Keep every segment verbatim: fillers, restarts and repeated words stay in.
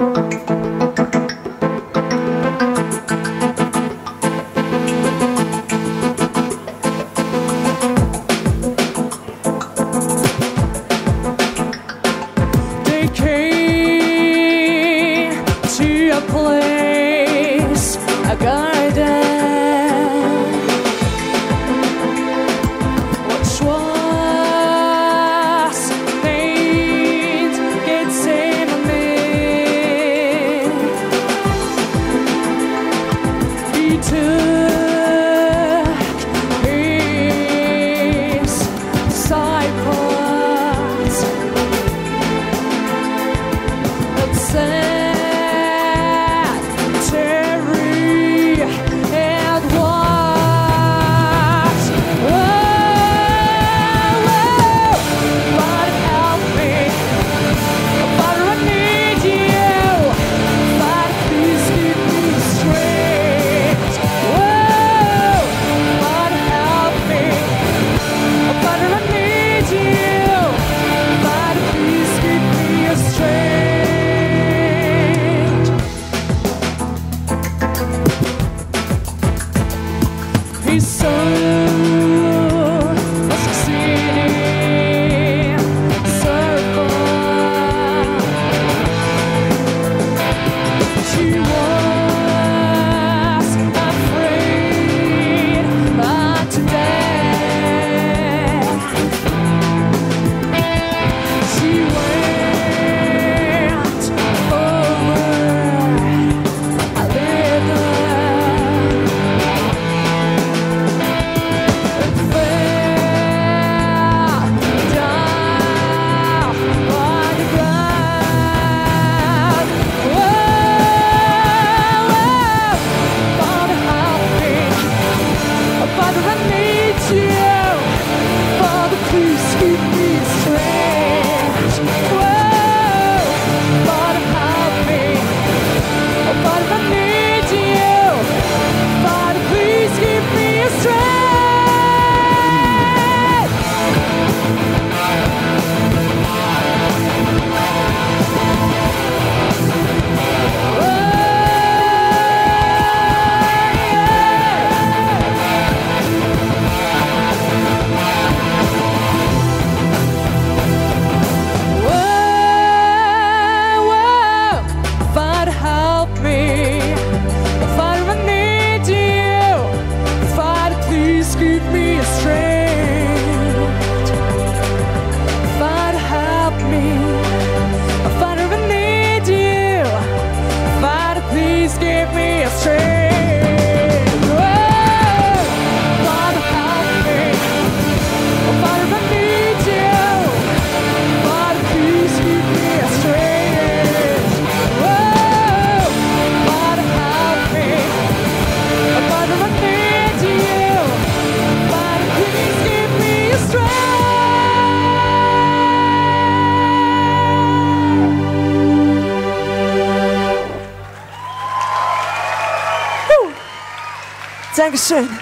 Dankeschön.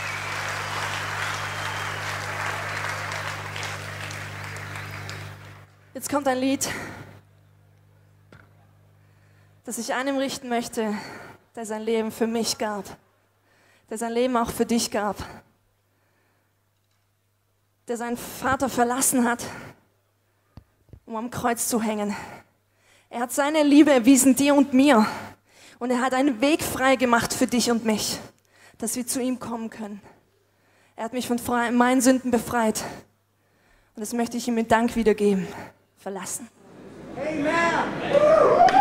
Jetzt kommt ein Lied, das ich einem richten möchte, der sein Leben für mich gab, der sein Leben auch für dich gab, der seinen Vater verlassen hat, um am Kreuz zu hängen. Er hat seine Liebe erwiesen dir und mir und er hat einen Weg frei gemacht für dich und mich, dass wir zu ihm kommen können. Er hat mich von meinen Sünden befreit. Und das möchte ich ihm mit Dank wiedergeben. Verlassen. Amen.